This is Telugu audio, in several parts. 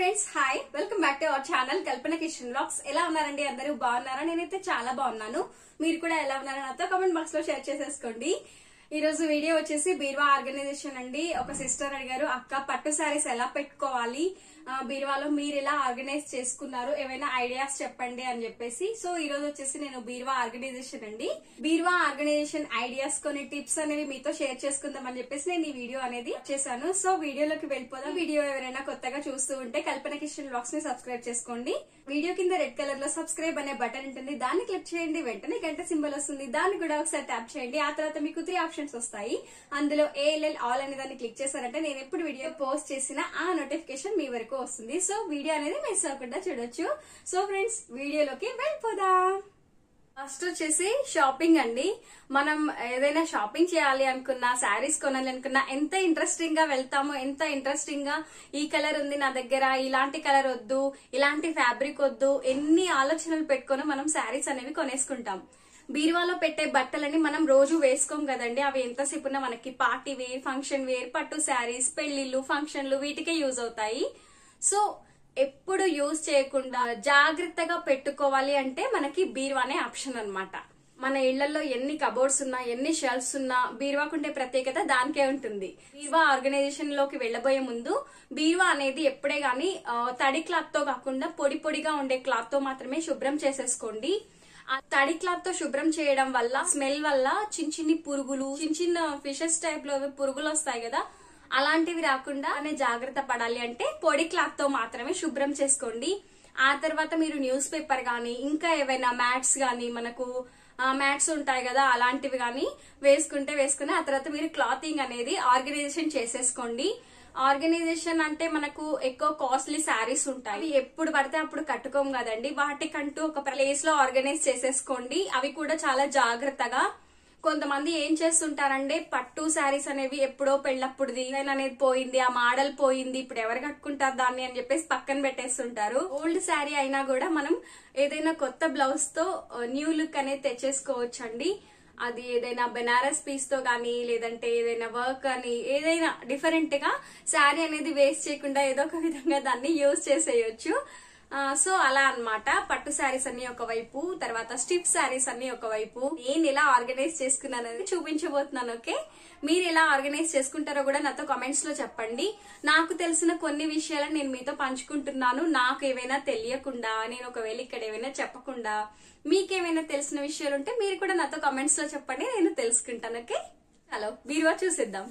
Friends, hi, welcome back to our channel Kalpana kitchen vlogs. ఎలా ఉన్నారండి? అందరూ బాగున్నారా? నేనైతే చాలా బాగున్నాను. మీరు కూడా ఎలా ఉన్నారో నాతో కామెంట్ బాక్స్ లో షేర్ చేసేసుకోండి. ఈ రోజు వీడియో వచ్చేసి బీరువా ఆర్గనైజేషన్ అండి. ఒక సిస్టర్ అడిగారు, అక్క పట్టు శారీస్ ఎలా పెట్టుకోవాలి, బీరువాలో మీరు ఎలా ఆర్గనైజ్ చేసుకున్నారు, ఏమైనా ఐడియాస్ చెప్పండి అని చెప్పేసి. సో ఈ రోజు వచ్చేసి నేను బీరువా ఆర్గనైజేషన్ అండి, బీరువా ఆర్గనైజేషన్ ఐడియాస్, కొన్ని టిప్స్ అనేవి మీతో షేర్ చేసుకుందాం అని చెప్పేసి నేను ఈ వీడియో అనేది చేశాను. సో వీడియోలోకి వెళ్ళిపోదాం. వీడియో ఎవరైనా కొత్తగా చూస్తూ ఉంటే కల్పన కిచెన్ వ్లాగ్స్ ని సబ్స్క్రైబ్ చేసుకోండి. వీడియో కింద రెడ్ కలర్ లో సబ్స్క్రైబ్ అనే బటన్ ఉంటుంది, దాన్ని క్లిక్ చేయండి. వెంటనే గంట సింబల్ వస్తుంది, దాన్ని కూడా ఒకసారి ట్యాప్ చేయండి. ఆ తర్వాత మీకు 3 ఆప్షన్స్ వస్తాయి. అందులో ALL ఆల్ అనే దాన్ని క్లిక్ చేశారంటే నేను ఎప్పుడు వీడియో పోస్ట్ చేసిన ఆ నోటిఫికేషన్ మీ వరకు వస్తుంది. సో వీడియో అనేది మిస్ అవ్వకుండా చూడొచ్చు. సో ఫ్రెండ్స్, వీడియోలోకి వెళ్ళిపోదాం. ఫస్ట్ వచ్చేసి షాపింగ్ అండి. మనం ఏదైనా షాపింగ్ చేయాలి అనుకున్నా, శారీస్ కొనాలి అనుకున్నా ఎంత ఇంట్రెస్టింగ్ గా వెళ్తామో, ఎంత ఇంట్రెస్టింగ్ గా ఈ కలర్ ఉంది నా దగ్గర, ఇలాంటి కలర్ వద్దు, ఇలాంటి ఫ్యాబ్రిక్ వద్దు, ఎన్ని ఆలోచనలు పెట్టుకొని మనం శారీస్ అనేవి కొనేసుకుంటాం. బీరువాలో పెట్టే బట్టలని మనం రోజు వేసుకోం కదండి. అవి ఎంతసేపు ఉన్నా మనకి పార్టీ వేర్, ఫంక్షన్ వేర్, పట్టు శారీస్, పెళ్లిళ్ళు, ఫంక్షన్లు వీటికే యూజ్ అవుతాయి. సో ఎప్పుడు యూజ్ చేయకుండా జాగ్రత్తగా పెట్టుకోవాలి అంటే మనకి బీరువానే ఆప్షన్ అన్నమాట. మన ఇళ్లలో ఎన్ని కబోర్డ్స్ ఉన్నా, ఎన్ని షెల్ఫ్స్ ఉన్నా, బీరువాకుండే ప్రత్యేకత దానికే ఉంటుంది. బీరువా ఆర్గనైజేషన్ లోకి వెళ్లబోయే ముందు బీరువా అనేది ఎప్పుడే గానీ తడి క్లాత్ తో కాకుండా పొడి పొడిగా ఉండే క్లాత్ తో మాత్రమే శుభ్రం చేసేసుకోండి. ఆ తడి క్లాత్ తో శుభ్రం చేయడం వల్ల, స్మెల్ వల్ల చిన్న చిన్ని పురుగులు, చిన్న చిన్న ఫిషెస్ టైప్ లో పురుగులు వస్తాయి కదా, అలాంటివి రాకుండా జాగ్రత్త పడాలి అంటే పొడి క్లాత్ తో మాత్రమే శుభ్రం చేసుకోండి. ఆ తర్వాత మీరు న్యూస్ పేపర్ గానీ, ఇంకా ఏవైనా మ్యాట్స్ గానీ, మనకు మ్యాట్స్ ఉంటాయి కదా, అలాంటివి గానీ వేసుకుని ఆ తర్వాత మీరు క్లాతింగ్ అనేది ఆర్గనైజేషన్ చేసేసుకోండి. ఆర్గనైజేషన్ అంటే మనకు ఎక్కువ కాస్ట్లీ శారీస్ ఉంటాయి, ఎప్పుడు పడితే అప్పుడు కట్టుకోం కదండి. వాటికంటూ ఒక ప్లేస్ లో ఆర్గనైజ్ చేసేసుకోండి. అవి కూడా చాలా జాగ్రత్తగా. కొంతమంది ఏం చేస్తుంటారంటే పట్టు శారీస్ అనేవి ఎప్పుడో పెళ్ళప్పుడు డిజైన్ అనేది పోయింది, ఆ మోడల్ పోయింది, ఇప్పుడు ఎవరు కట్టుకుంటారు దాన్ని అని చెప్పేసి పక్కన పెట్టేస్తుంటారు. ఓల్డ్ శారీ అయినా కూడా మనం ఏదైనా కొత్త బ్లౌజ్ తో న్యూ లుక్ అనేది తెచ్చేసుకోవచ్చండి. అది ఏదైనా బెనారస్ పీస్ తో గానీ, లేదంటే ఏదైనా వర్క్ అని, ఏదైనా డిఫరెంట్ గా శారీ అనేది వేస్ట్ చేయకుండా ఏదో ఒక విధంగా దాన్ని యూజ్ చేసేయచ్చు. సో అలా అన్నమాట. పట్టు శారీస్ అన్ని ఒకవైపు, తర్వాత స్టిఫ్ శారీస్ అన్ని ఒకవైపు. నేను ఎలా ఆర్గనైజ్ చేసుకున్నాను అనేది చూపించబోతున్నాను. ఓకే, మీరు ఎలా ఆర్గనైజ్ చేసుకుంటారో కూడా నాతో కామెంట్స్ లో చెప్పండి. నాకు తెలిసిన కొన్ని విషయాలను నేను మీతో పంచుకుంటున్నాను. నాకు ఏవైనా తెలియకుండా, నేను ఒకవేళ ఇక్కడ ఏమైనా చెప్పకుండా మీకేమైనా తెలిసిన విషయాలు ఉంటే మీరు కూడా నాతో కామెంట్స్ లో చెప్పండి, నేను తెలుసుకుంటాను. ఓకే, హలో, బీరువా చూసిద్దాం.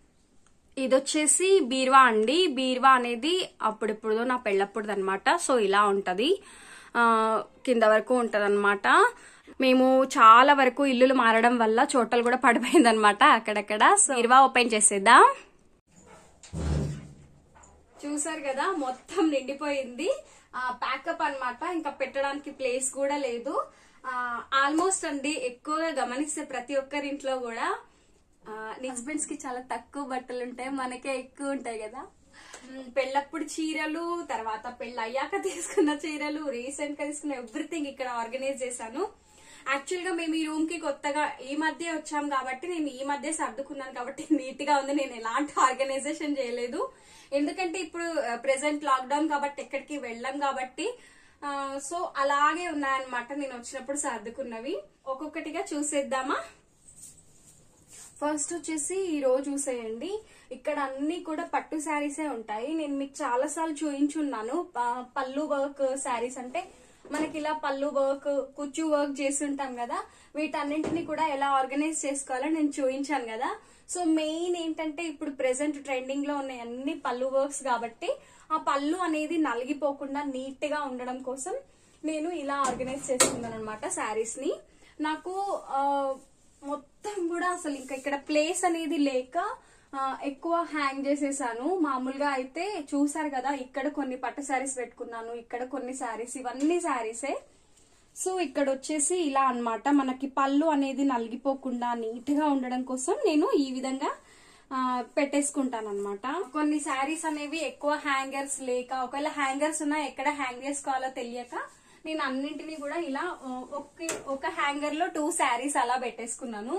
ఇది వచ్చేసి బీరువా అండి. బీరువా అనేది అప్పుడెప్పుడుదో నా పెళ్ళప్పుడుది అనమాట. సో ఇలా ఉంటది, కింద వరకు ఉంటది అనమాట. మేము చాలా వరకు ఇల్లులు మారడం వల్ల చోటలు కూడా పడిపోయింది అనమాట అక్కడక్కడ. సో బీరువా ఓపెన్ చేసేద్దాం. చూసారు కదా, మొత్తం నిండిపోయింది. ప్యాకప్ అన్నమాట, ఇంకా పెట్టడానికి ప్లేస్ కూడా లేదు. ఆల్మోస్ట్ అండి, ఎక్కువగా గమనిస్తే ప్రతి ఒక్కరింట్లో కూడా హస్బెండ్స్ కి చాలా తక్కువ బట్టలు ఉంటాయి, మనకే ఎక్కువ ఉంటాయి కదా. పెళ్ళప్పుడు చీరలు, తర్వాత పెళ్ళి అయ్యాక తీసుకున్న చీరలు, రీసెంట్ గా తీసుకున్న ఎవ్రీథింగ్ ఇక్కడ ఆర్గనైజ్ చేశాను. యాక్చువల్ గా మేము ఈ రూమ్ కి కొత్తగా ఈ మధ్య వచ్చాం కాబట్టి, నేను ఈ మధ్య సర్దుకున్నాను కాబట్టి నీట్ గా ఉంది. నేను ఎలాంటి ఆర్గనైజేషన్ చేయలేదు, ఎందుకంటే ఇప్పుడు ప్రెసెంట్ లాక్డౌన్ కాబట్టి ఎక్కడికి వెళ్ళాం కాబట్టి. సో అలాగే ఉన్నాయన్నమాట నేను వచ్చినప్పుడు సర్దుకున్నవి. ఒక్కొక్కటిగా చూసేద్దామా. ఫస్ట్ వచ్చేసి ఈ రోజు చూసేయండి, ఇక్కడ అన్ని కూడా పట్టు శారీసే ఉంటాయి. నేను మీకు చాలా సార్లు చూయించున్నాను. పళ్ళు వర్క్ శారీస్ అంటే మనకి ఇలా పళ్ళు వర్క్, కుచ్చు వర్క్ చేసి ఉంటాం కదా, వీటన్నింటినీ కూడా ఎలా ఆర్గనైజ్ చేసుకోవాలో నేను చూయించాను కదా. సో మెయిన్ ఏంటంటే ఇప్పుడు ప్రెసెంట్ ట్రెండింగ్ లో ఉన్నాయి అన్ని పళ్ళు వర్క్స్ కాబట్టి, ఆ పళ్ళు అనేది నలిగిపోకుండా నీట్ గా ఉండడం కోసం నేను ఇలా ఆర్గనైజ్ చేసుకున్నాను అనమాట శారీస్ ని. నాకు మొత్తం కూడా అసలు ఇంకా ఇక్కడ ప్లేస్ అనేది లేక ఎక్కువ హ్యాంగ్ చేసేసాను. మామూలుగా అయితే చూసారు కదా, ఇక్కడ కొన్ని పట్టు శారీస్ పెట్టుకున్నాను, ఇక్కడ కొన్ని శారీస్, ఇవన్నీ శారీసే. సో ఇక్కడ వచ్చేసి ఇలా అన్నమాట, మనకి పళ్ళు అనేది నలిగిపోకుండా నీట్ గా ఉండడం కోసం నేను ఈ విధంగా పెట్టేసుకుంటాను అనమాట. కొన్ని శారీస్ అనేవి ఎక్కువ హ్యాంగర్స్ లేక, ఒకవేళ హ్యాంగర్స్ ఉన్నా ఎక్కడ హ్యాంగ్ చేసుకోవాలో తెలియక నేను అన్నింటినీ కూడా ఇలా ఒక హ్యాంగర్ లో 2 శారీస్ అలా పెట్టేసుకున్నాను.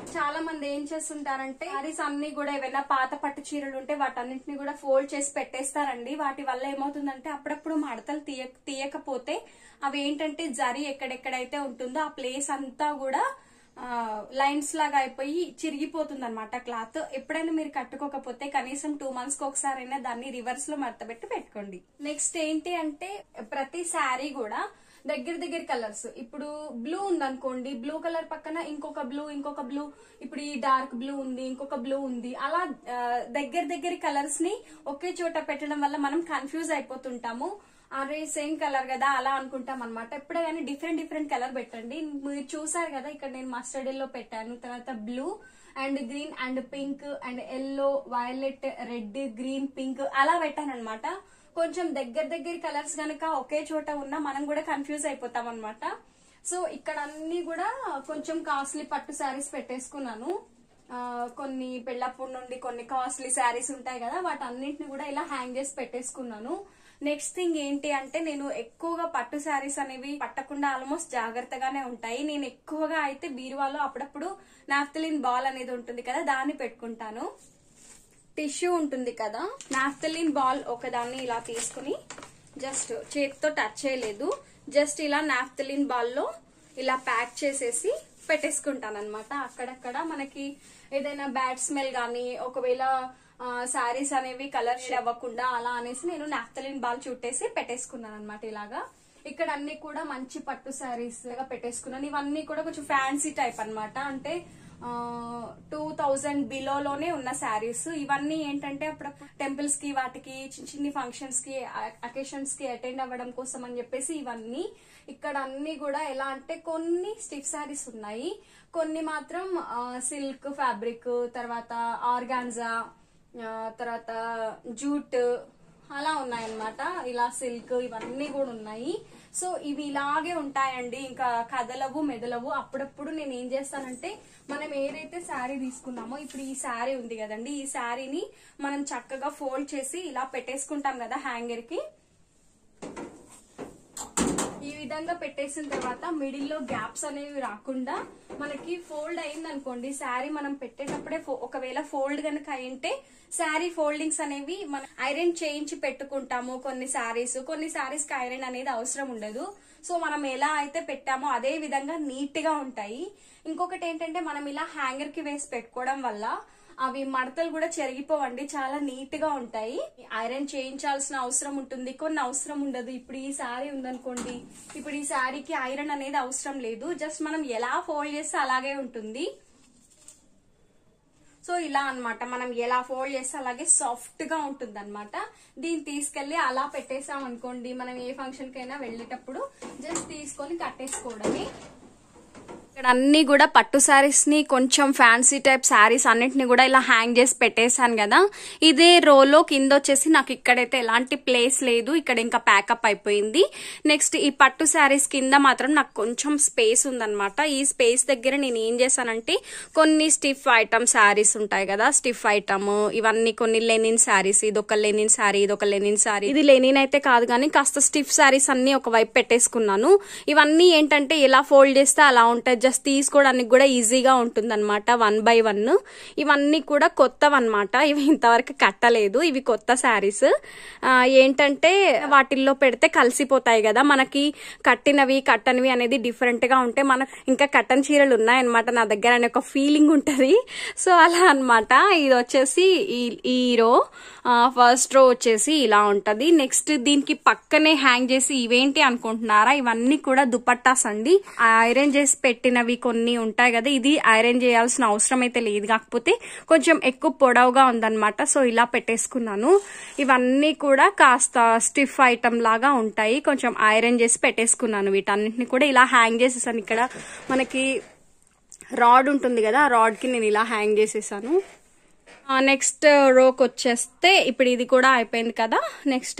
చాలా మంది ఏం చేస్తుంటారంటే సారీస్ అన్ని కూడా ఏవైనా పాత పట్టు చీరలు ఉంటే వాటన్నింటినీ కూడా ఫోల్డ్ చేసి పెట్టేస్తారండి. వాటి వల్ల ఏమవుతుందంటే అప్పుడప్పుడు మడతలు తీయకపోతే అవి ఏంటంటే జరీ ఎక్కడెక్కడైతే ఉంటుందో ఆ ప్లేస్ అంతా కూడా లైన్స్ లాగా అయిపోయి చిరిగిపోతుంది అనమాట క్లాత్. ఎప్పుడైనా మీరు కట్టుకోకపోతే కనీసం 2 months కి ఒకసారైనా దాన్ని రివర్స్ లో మడతపెట్టి పెట్టుకోండి. నెక్స్ట్ ఏంటి అంటే ప్రతి శారీ కూడా దగ్గర కలర్స్, ఇప్పుడు బ్లూ ఉందనుకోండి, బ్లూ కలర్ పక్కన ఇంకొక బ్లూ, ఇప్పుడు ఈ డార్క్ బ్లూ ఉంది, ఇంకొక బ్లూ ఉంది, అలా దగ్గర కలర్స్ ని ఒకే చోట పెట్టడం వల్ల మనం కన్ఫ్యూజ్ అయిపోతుంటాము. అరే సేమ్ కలర్ కదా అలా అనుకుంటాం అనమాట. ఎప్పుడే కానీ డిఫరెంట్ కలర్ పెట్టండి. మీరు చూసారు కదా ఇక్కడ నేను మస్టర్డ్ ఎల్లో పెట్టాను, తర్వాత blue and green and pink and yellow, violet, red, green, pink అలా పెట్టాను అనమాట. కొంచెం దగ్గర కలర్స్ గనక ఒకే చోట ఉన్నా మనం కూడా కన్ఫ్యూజ్ అయిపోతాం అనమాట. సో ఇక్కడ అన్ని కూడా కొంచెం కాస్ట్లీ పట్టు శారీస్ పెట్టేసుకున్నాను. కొన్ని పెళ్ళప్పుడు నుండి కొన్ని కాస్ట్లీ శారీస్ ఉంటాయి కదా, వాటన్నింటిని కూడా ఇలా హ్యాంగ్ చేసి పెట్టేసుకున్నాను. నెక్స్ట్ థింగ్ ఏంటి అంటే నేను ఎక్కువగా పట్టు శారీస్ అనేవి పట్టకుండా ఆల్మోస్ట్ జాగ్రత్తగానే ఉంటాయి. నేను ఎక్కువగా అయితే బీరువాలో అప్పుడప్పుడు నాఫ్థలిన్ బాల్ అనేది ఉంటుంది కదా, దాన్ని పెట్టుకుంటాను. టిష్యూ ఉంటుంది కదా, నాఫ్థలిన్ బాల్ ఒకదాన్ని ఇలా తీసుకుని జస్ట్ చేతితో టచ్ చేయలేదు, జస్ట్ ఇలా నాఫ్థలిన్ బాల్ లో ఇలా ప్యాక్ చేసేసి పెట్టేసుకుంటాను అనమాట. అక్కడక్కడ మనకి ఏదైనా బ్యాడ్ స్మెల్ గానీ ఒకవేళ శారీస్ అనేవి కలర్ అవ్వకుండా అలా అనేసి నేను నాఫ్థలిన్ బాల్ చుట్టేసి పెట్టేసుకున్నాను అనమాట. ఇలాగా ఇక్కడ అన్ని కూడా మంచి పట్టు శారీస్ గా పెట్టేసుకున్నాను. ఇవన్నీ కూడా కొంచెం ఫ్యాన్సీ టైప్ అనమాట, అంటే 2000 బిలోలోనే ఉన్న శారీస్. ఇవన్నీ ఏంటంటే అప్పుడప్పుడు టెంపుల్స్ కి వాటికి చిన్ని ఫంక్షన్స్ కి అకేషన్స్ కి అటెండ్ అవ్వడం కోసం అని చెప్పేసి ఇవన్నీ. ఇక్కడ అన్ని కూడా ఎలా అంటే కొన్ని స్టిఫ్ శారీస్ ఉన్నాయి, కొన్ని మాత్రం సిల్క్ ఫ్యాబ్రిక్, తర్వాత ఆర్గాన్జా, తర్వాత జూట్ అలా ఉన్నాయన్నమాట. ఇలా సిల్క్ ఇవన్నీ కూడా ఉన్నాయి. సో ఇవి ఇలాగే ఉంటాయండి, ఇంకా కదలవు మెదలవు. అప్పుడప్పుడు నేను ఏం చేస్తానంటే మనం ఏదైతే శారీ తీసుకున్నామో, ఇప్పుడు ఈ శారీ ఉంది కదండి, ఈ శారీని మనం చక్కగా ఫోల్డ్ చేసి ఇలా పెట్టేసుకుంటాం కదా హ్యాంగర్ కి. ఈ విధంగా పెట్టేసిన తర్వాత మిడిల్ లో గ్యాప్స్ అనేవి రాకుండా మనకి ఫోల్డ్ అయింది అనుకోండి శారీ, మనం పెట్టేటప్పుడే ఒకవేళ ఫోల్డ్ కనుక అయింటే శారీ ఫోల్డింగ్స్ అనేవి మనం ఐరన్ చేయించి పెట్టుకుంటాము. కొన్ని శారీస్ కి ఐరన్ అనేది అవసరం ఉండదు. సో మనం ఎలా అయితే పెట్టామో అదే విధంగా నీట్ గా ఉంటాయి. ఇంకొకటి ఏంటంటే మనం ఇలా హ్యాంగర్ కి వేసి పెట్టుకోవడం వల్ల అవి మడతలు కూడా చెరిగిపోవండి, చాలా నీట్ గా ఉంటాయి. ఐరన్ చేయించాల్సిన అవసరం ఉంటుంది, కొన్ని అవసరం ఉండదు. ఇప్పుడు ఈ శారీ ఉందనుకోండి, ఇప్పుడు ఈ శారీకి ఐరన్ అనేది అవసరం లేదు, జస్ట్ మనం ఎలా ఫోల్డ్ చేస్తే అలాగే ఉంటుంది. సో ఇలా అన్నమాట, మనం ఎలా ఫోల్డ్ చేస్తే అలాగే సాఫ్ట్ గా ఉంటుంది అనమాట. దీన్ని తీసుకెళ్లి అలా పెట్టేసాం అనుకోండి, మనం ఏ ఫంక్షన్ కైనా వెళ్ళేటప్పుడు జస్ట్ తీసుకొని కట్టేసుకోవడమే. ఇక్కడ అన్ని కూడా పట్టు శారీస్ ని కొంచెం ఫ్యాన్సీ టైప్ శారీస్ అన్నిటిని కూడా ఇలా హ్యాంగ్ చేసి పెట్టేశాను కదా. ఇదే రోలో కింద వచ్చేసి నాకు ఇక్కడైతే ఎలాంటి ప్లేస్ లేదు, ఇక్కడ ఇంకా ప్యాకప్ అయిపోయింది. నెక్స్ట్ ఈ పట్టు శారీస్ కింద మాత్రం నాకు కొంచెం స్పేస్ ఉందన్నమాట. ఈ స్పేస్ దగ్గర నేను ఏం చేశానంటే కొన్ని స్టిఫ్ ఐటమ్ శారీస్ ఉంటాయి కదా, స్టిఫ్ ఐటమ్ ఇవన్నీ కొన్ని లెనిన్ శారీస్, ఇదొక లెనిన్ శారీ, ఇదొక లెనిన్ శారీ, ఇది లెనిన్ అయితే కాదు కానీ కాస్త స్టిఫ్ శారీస్ అన్ని ఒక వైపు పెట్టేసుకున్నాను. ఇవన్నీ ఏంటంటే ఎలా ఫోల్డ్ చేస్తే అలా ఉంటాయి, జస్ట్ తీసుకోవడానికి కూడా ఈజీగా ఉంటుంది అనమాట. 1 by 1 ఇవన్నీ కూడా కొత్తవన్నమాట, ఇవి ఇంతవరకు కట్టలేదు, ఇవి కొత్త శారీస్. ఏంటంటే వాటిల్లో పెడితే కలిసిపోతాయి కదా, మనకి కట్టినవి కట్టనివి అనేది డిఫరెంట్ గా ఉంటే మనకు ఇంకా కట్టని చీరలు ఉన్నాయన్నమాట నా దగ్గర అనే ఒక ఫీలింగ్ ఉంటది. సో అలా అనమాట. ఇది వచ్చేసి ఈ రో, ఫస్ట్ రో వచ్చేసి ఇలా ఉంటది. నెక్స్ట్ దీనికి పక్కనే హ్యాంగ్ చేసి ఇవేంటి అనుకుంటున్నారా, ఇవన్నీ కూడా దుపట్టాస్ అండి. ఐరన్ చేసి పెట్టినవి కొన్ని ఉంటాయి కదా, ఇది ఐరన్ చేయాల్సిన అవసరం అయితే లేదు, కాకపోతే కొంచెం ఎక్కువ పొడవుగా ఉందన్నమాట. సో ఇలా పెట్టేసుకున్నాను. ఇవన్నీ కూడా కాస్త స్టిఫ్ ఐటమ్ లాగా ఉంటాయి, కొంచెం ఐరన్ చేసి పెట్టేసుకున్నాను. వీటన్నిటిని కూడా ఇలా హ్యాంగ్ చేసేసాను. ఇక్కడ మనకి రాడ్ ఉంటుంది కదా, ఆ రాడ్ కి నేను ఇలా హ్యాంగ్ చేసేసాను. నెక్స్ట్ రోకి వచ్చేస్తే ఇప్పుడు ఇది కూడా అయిపోయింది కదా. నెక్స్ట్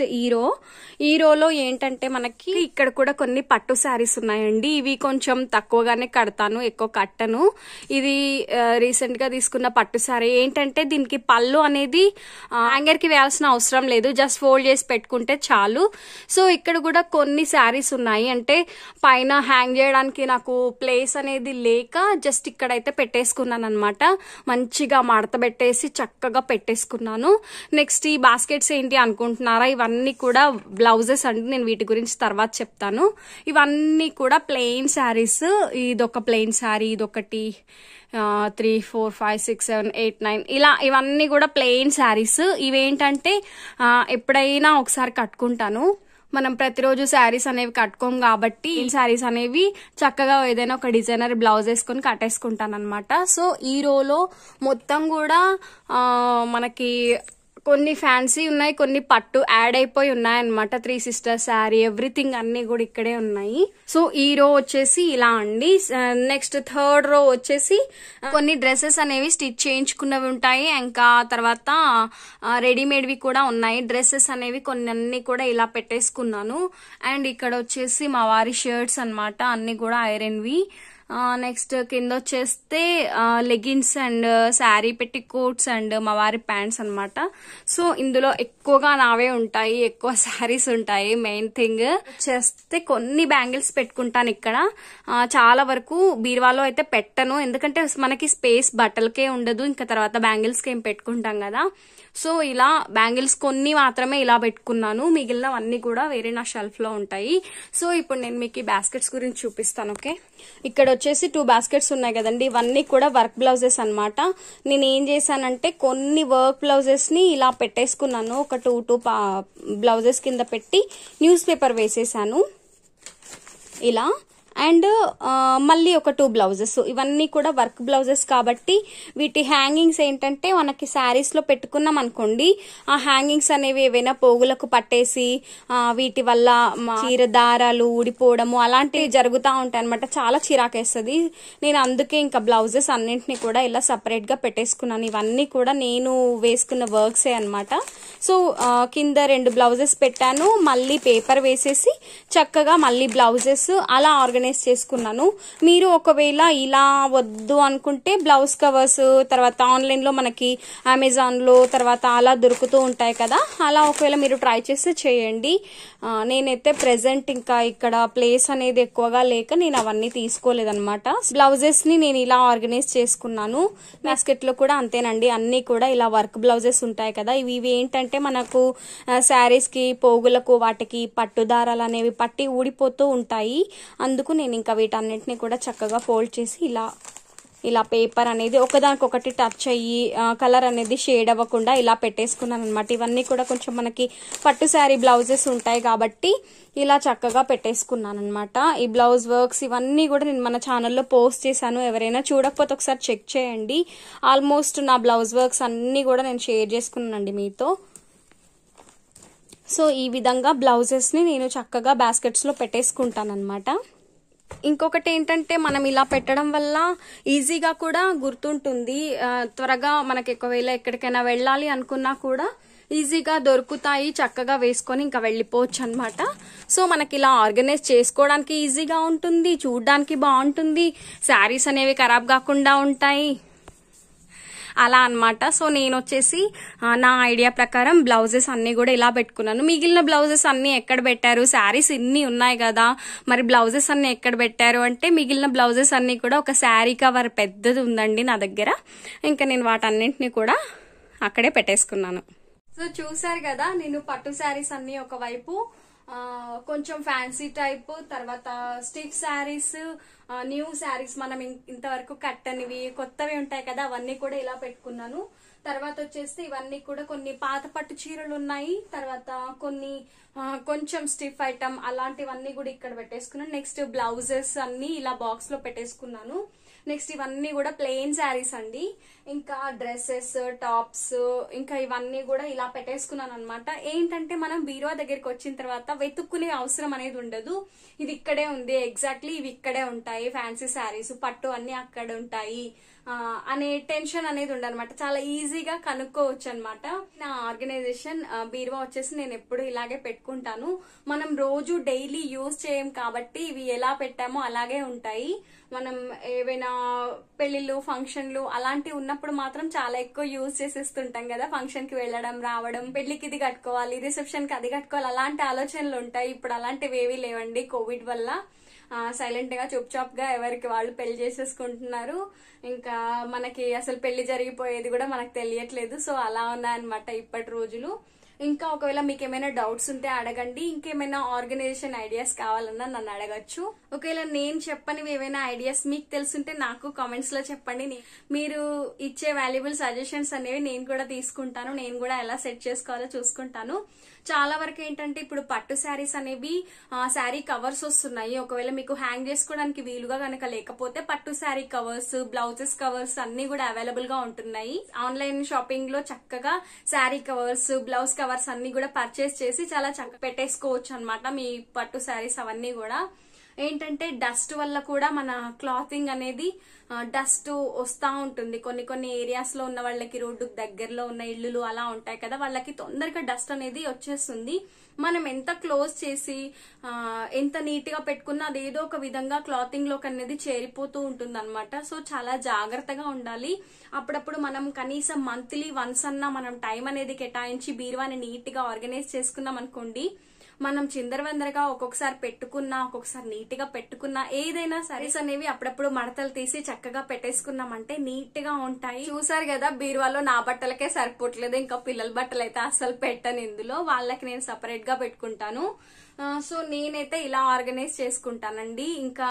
ఈ రోలో ఏంటంటే మనకి ఇక్కడ కూడా కొన్ని పట్టు శారీస్ ఉన్నాయండి. ఇవి కొంచెం తక్కువగానే కడతాను, ఎక్కువ కట్టను. ఇది రీసెంట్ గా తీసుకున్న పట్టు శారీ. ఏంటంటే దీనికి పళ్ళు అనేది హ్యాంగర్ కి వేయాల్సిన అవసరం లేదు, జస్ట్ ఫోల్డ్ చేసి పెట్టుకుంటే చాలు. సో ఇక్కడ కూడా కొన్ని శారీస్ ఉన్నాయి, అంటే పైన హ్యాంగ్ చేయడానికి నాకు ప్లేస్ అనేది లేక జస్ట్ ఇక్కడైతే పెట్టేసుకున్నాను అనమాట. మంచిగా మడత పెట్టేసి చక్కగా పెట్టేసుకున్నాను. నెక్స్ట్ ఈ బాస్కెట్స్ ఏంటి అనుకుంటున్నారా, ఇవన్నీ కూడా బ్లౌజెస్ అండి. నేను వీటి గురించి తర్వాత చెప్తాను. ఇవన్నీ కూడా ప్లెయిన్ శారీస్. ఇదొక ప్లెయిన్ శారీ, ఇదొకటి 3, 4, 5, 6, 7, 8, 9 ఇలా ఇవన్నీ కూడా ప్లెయిన్ శారీస్. ఇవేంటంటే ఎప్పుడైనా ఒకసారి కట్టుకుంటాను. మనం ప్రతిరోజు శారీస్ అనేవి కట్టుకోం కాబట్టి ఈ శారీస్ అనేవి చక్కగా ఏదైనా ఒక డిజైనర్ బ్లౌజ్ వేసుకొని కట్టేసుకుంటాను అనమాట. సో ఈ రోలో మొత్తం కూడా మనకి కొన్ని ఫ్యాన్సీ ఉన్నాయి, కొన్ని పట్టు యాడ్ అయిపోయి ఉన్నాయి అనమాట. 3 సిస్టర్స్ శారీ, ఎవ్రీథింగ్ అన్ని కూడా ఇక్కడే ఉన్నాయి. సో ఈ రో వచ్చేసి ఇలా అండి. నెక్స్ట్ థర్డ్ రో వచ్చేసి కొన్ని డ్రెస్సెస్ అనేవి స్టిచ్ చేయించుకున్నవి ఉంటాయి, ఇంకా తర్వాత రెడీమేడ్వి కూడా ఉన్నాయి. డ్రెస్సెస్ అనేవి కొన్ని అన్ని కూడా ఇలా పెట్టేసుకున్నాను. అండ్ ఇక్కడ వచ్చేసి మా వారి షర్ట్స్ అనమాట, అన్ని కూడా ఐరన్వి. నెక్స్ట్ కింద వచ్చేస్తే లెగిన్స్ అండ్ శారీ పెట్టి కోట్స్ అండ్ మా వారి ప్యాంట్స్ అనమాట. సో ఇందులో ఎక్కువగా నావే ఉంటాయి, ఎక్కువ శారీస్ ఉంటాయి. మెయిన్ థింగ్ చేస్తే కొన్ని బ్యాంగిల్స్ పెట్టుకుంటాను ఇక్కడ. చాలా వరకు బీరువాలో అయితే పెట్టను, ఎందుకంటే మనకి స్పేస్ బట్టలకే ఉండదు, ఇంకా తర్వాత బ్యాంగిల్స్కి ఏం పెట్టుకుంటాం కదా. సో ఇలా బ్యాంగిల్స్ కొన్ని మాత్రమే ఇలా పెట్టుకున్నాను, మిగిలినవన్నీ కూడా వేరే నా షెల్ఫ్ లో ఉంటాయి. సో ఇప్పుడు నేను మీకు ఈ బాస్కెట్స్ గురించి చూపిస్తాను. ఓకే, ఇక్కడ వచ్చేసి 2 బాస్కెట్స్ ఉన్నాయి కదండి, ఇవన్నీ కూడా వర్క్ బ్లౌజెస్ అనమాట. నేను ఏం చేశానంటే కొన్ని వర్క్ బ్లౌజెస్ ని ఇలా పెట్టేసుకున్నాను, ఒక 2 బ్లౌజెస్ కింద పెట్టి న్యూస్ పేపర్ వేసేసాను ఇలా. అండ్ మళ్ళీ ఒక 2 బ్లౌజెస్, ఇవన్నీ కూడా వర్క్ బ్లౌజెస్ కాబట్టి వీటి హ్యాంగింగ్స్ ఏంటంటే మనకి శారీస్ లో పెట్టుకున్నాం అనుకోండి, ఆ హ్యాంగింగ్స్ అనేవి ఏవైనా పోగులకు పట్టేసి వీటి వల్ల చీర దారాలు ఊడిపోవడము అలాంటివి జరుగుతూ ఉంటాయి అనమాట. చాలా చిరాకేస్తుంది. నేను అందుకే ఇంకా బ్లౌజెస్ అన్నింటినీ కూడా ఇలా సపరేట్ గా పెట్టేసుకున్నాను. ఇవన్నీ కూడా నేను వేసుకున్న వర్క్సే అనమాట. సో కింద 2 బ్లౌజెస్ పెట్టాను, మళ్ళీ పేపర్ వేసేసి చక్కగా మళ్ళీ బ్లౌజెస్ అలా ఆర్గనైజ్ చేసుకున్నాను. మీరు ఒకవేళ ఇలా వద్దు అనుకుంటే బ్లౌజ్ కవర్స్ తర్వాత ఆన్లైన్ లో మనకి అమెజాన్ లో తర్వాత అలా దొరుకుతూ ఉంటాయి కదా, అలా ఒకవేళ మీరు ట్రై చేస్తే చేయండి. నేనైతే ప్రెసెంట్ ఇంకా ఇక్కడ ప్లేస్ అనేది ఎక్కువగా లేక నేను అవన్నీ తీసుకోలేదన్నమాట. బ్లౌజెస్ ని నేను ఇలా ఆర్గనైజ్ చేసుకున్నాను. బాస్కెట్ లో కూడా అంతేనండి, అన్ని కూడా ఇలా వర్క్ బ్లౌజెస్ ఉంటాయి కదా, ఇవి ఏంటంటే మనకు శారీస్ కి పోగులకు వాటికి పట్టు దారాలు అనేవి పట్టి ఊడిపోతూ ఉంటాయి. అందుకు నేను ఇంకా వీటన్నిటిని కూడా చక్కగా ఫోల్డ్ చేసి ఇలా పేపర్ అనేది ఒకదానికొకటి టచ్ అయ్యి కలర్ అనేది షేడ్ అవ్వకుండా ఇలా పెట్టేసుకున్నాను అనమాట. ఇవన్నీ కూడా కొంచెం మనకి పట్టు శారీ బ్లౌజెస్ ఉంటాయి కాబట్టి ఇలా చక్కగా పెట్టేసుకున్నాను అనమాట. ఈ బ్లౌజ్ వర్క్స్ ఇవన్నీ కూడా నేను మన ఛానల్లో పోస్ట్ చేశాను, ఎవరైనా చూడకపోతే ఒకసారి చెక్ చేయండి. ఆల్మోస్ట్ నా బ్లౌజ్ వర్క్స్ అన్ని కూడా నేను షేర్ చేసుకున్నానండి మీతో. సో ఈ విధంగా బ్లౌజెస్ ని నేను చక్కగా బాస్కెట్స్ లో పెట్టేసుకుంటాను అనమాట. ఇంకొకటి ఏంటంటే మనం ఇలా పెట్టడం వల్ల ఈజీగా కూడా గుర్తుంటుంది, త్వరగా మనకి ఒకవేళ ఎక్కడికైనా వెళ్ళాలి అనుకున్నా కూడా ఈజీగా దొరుకుతాయి, చక్కగా వేసుకొని ఇంకా వెళ్ళిపోవచ్చు అనమాట. సో మనకి ఇలా ఆర్గనైజ్ చేసుకోవడానికి ఈజీగా ఉంటుంది, చూడడానికి బాగుంటుంది, శారీస్ అనేవి ఖరాబ్ కాకుండా ఉంటాయి అలా అనమాట. సో నేను వచ్చేసి నా ఐడియా ప్రకారం బ్లౌజెస్ అన్ని కూడా ఇలా పెట్టుకున్నాను. మిగిలిన బ్లౌజెస్ అన్ని ఎక్కడ పెట్టారు, శారీస్ ఇన్ని ఉన్నాయి కదా, మరి బ్లౌజెస్ అన్ని ఎక్కడ పెట్టారు అంటే మిగిలిన బ్లౌజెస్ అన్ని కూడా ఒక శారీ కవర్ పెద్దది ఉందండి నా దగ్గర, ఇంకా నేను వాటన్నింటినీ కూడా అక్కడే పెట్టేసుకున్నాను. సో చూసారు కదా, నేను పట్టు శారీస్ అన్ని ఒకవైపు, కొంచెం ఫ్యాన్సీ టైప్, తర్వాత స్టిచ్ శారీస్, న్యూ శారీస్ మనం ఇంతవరకు కట్టనివి కొత్తవి ఉంటాయి కదా అవన్నీ కూడా ఇలా పెట్టుకున్నాను. తర్వాత వచ్చేసి ఇవన్నీ కూడా కొన్ని పాత పట్టు చీరలు ఉన్నాయి, తర్వాత కొన్ని కొంచెం స్టిఫ్ ఐటమ్ అలాంటివన్నీ కూడా ఇక్కడ పెట్టేసుకున్నాను. నెక్స్ట్ బ్లౌజెస్ అన్ని ఇలా బాక్స్ లో పెట్టేసుకున్నాను. నెక్స్ట్ ఇవన్నీ కూడా ప్లెయిన్ శారీస్ అండి, ఇంకా డ్రెస్సెస్, టాప్స్, ఇంకా ఇవన్నీ కూడా ఇలా పెట్టేసుకున్నాను అనమాట. ఏంటంటే మనం బీరువా దగ్గరికి వచ్చిన తర్వాత వెతుక్కునే అవసరం అనేది ఉండదు, ఇది ఇక్కడే ఉంది, ఎగ్జాక్ట్లీ ఇవి ఇక్కడే ఉంటాయి. ఫ్యాన్సీ శారీస్, పట్టు అన్ని అక్కడ ఉంటాయి, అనే టెన్షన్ అనేది ఉండనమాట. చాలా ఈజీగా కనుక్కోవచ్చు అనమాట. నా ఆర్గనైజేషన్ బీరువా వచ్చేసి నేను ఎప్పుడు ఇలాగే పెట్టుకుంటాను. మనం రోజు డైలీ యూజ్ చేయం కాబట్టి ఇవి ఎలా పెట్టామో అలాగే ఉంటాయి. మనం ఏవైనా పెళ్లిళ్ళు ఫంక్షన్లు అలాంటివి ఉన్నప్పుడు మాత్రం చాలా ఎక్కువ యూజ్ చేసేస్తుంటాం కదా. ఫంక్షన్ కి వెళ్ళడం రావడం, పెళ్లికి ఇది కట్టుకోవాలి, రిసెప్షన్ కి అది కట్టుకోవాలి, అలాంటి ఆలోచనలు ఉంటాయి. ఇప్పుడు అలాంటివి ఏవీ లేవండి. కోవిడ్ వల్ల సైలెంట్ గా చూప్ చాప్ గా ఎవరికి వాళ్ళు పెళ్లి చేసేసుకుంటున్నారు. ఇంకా మనకి అసలు పెళ్లి జరిగిపోయేది కూడా మనకు తెలియట్లేదు. సో అలా ఉన్నాయన్నమాట ఇప్పటి రోజులు. ఇంకా ఒకవేళ మీకు ఏమైనా డౌట్స్ ఉంటే అడగండి. ఇంకేమైనా ఆర్గనైజేషన్ ఐడియాస్ కావాలన్నా నన్ను అడగచ్చు. ఒకవేళ నేను చెప్పనివి ఏమైనా ఐడియాస్ మీకు తెలుసుంటే నాకు కామెంట్స్ లో చెప్పండి. మీరు ఇచ్చే వాల్యుబుల్ సజెషన్స్ అనేవి నేను కూడా తీసుకుంటాను. నేను కూడా ఎలా సెట్ చేసుకోవాలో చూసుకుంటాను. చాలా వరకు ఏంటంటే ఇప్పుడు పట్టు శారీస్ అనేవి శారీ కవర్స్ వస్తున్నాయి. ఒకవేళ మీకు హ్యాంగ్ చేసుకోవడానికి వీలుగా కనుక లేకపోతే పట్టు శారీ కవర్స్, బ్లౌజెస్ కవర్స్ అన్ని కూడా అవైలబుల్ గా ఉంటున్నాయి. ఆన్లైన్ షాపింగ్ లో చక్కగా శారీ కవర్స్, బ్లౌజ్ కవర్స్ అన్ని కూడా పర్చేస్ చేసి చాలా చక్కగా పెట్టేసుకోవచ్చు అనమాట. మీ పట్టు శారీస్ అవన్నీ కూడా ఏంటంటే డస్ట్ వల్ల కూడా మన క్లాతింగ్ అనేది డస్ట్ వస్తా ఉంటుంది. కొన్ని ఏరియాస్ లో ఉన్న వాళ్ళకి, రోడ్డు దగ్గరలో ఉన్న ఇళ్లు అలా ఉంటాయి కదా, వాళ్ళకి తొందరగా డస్ట్ అనేది వచ్చేస్తుంది. మనం ఎంత క్లోజ్ చేసి ఎంత నీట్ గా పెట్టుకున్నా అదేదో ఒక విధంగా క్లాతింగ్ లోకి అనేది చేరిపోతూ ఉంటుంది అనమాట. సో చాలా జాగ్రత్తగా ఉండాలి. అప్పుడప్పుడు మనం కనీసం మంత్లీ వన్స్ అన్నా మనం టైం అనేది కేటాయించి బీరువాని నీట్ గా ఆర్గనైజ్ చేసుకున్నాం అనుకోండి, మనం చిందరవందరగా ఒక్కొక్కసారి పెట్టుకున్నా, ఒక్కొక్కసారి నీట్ గా పెట్టుకున్నా, ఏదైనా సారీస్ అనేవి అప్పుడప్పుడు మడతలు తీసి చక్కగా పెట్టేసుకున్నామంటే నీట్ గా ఉంటాయి. చూసారు కదా, బీరువాలో నా బట్టలకే సరిపోవట్లేదు. ఇంకా పిల్లల బట్టలు అయితే అస్సలు పెట్టను ఇందులో. వాళ్ళకి నేను సపరేట్ గా పెట్టుకుంటాను. సో నేనైతే ఇలా ఆర్గనైజ్ చేసుకుంటానండి. ఇంకా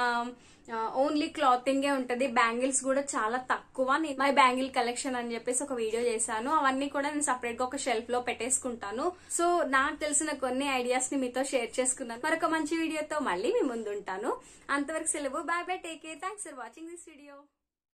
ఓన్లీ క్లాతింగే ఉంటది. బ్యాంగిల్స్ కూడా చాలా తక్కువ. మై బ్యాంగిల్ కలెక్షన్ అని చెప్పేసి ఒక వీడియో చేశాను. అవన్నీ కూడా నేను సపరేట్ గా ఒక షెల్ఫ్ లో పెట్టేసుకుంటాను. సో నాకు తెలిసిన కొన్ని ఐడియాస్ ని మీతో షేర్ చేసుకున్నాను. మరొక మంచి వీడియోతో మళ్ళీ మీ ముందు ఉంటాను. అంతవరకు సెలవు. Bye bye, take care. Thanks for watching this video.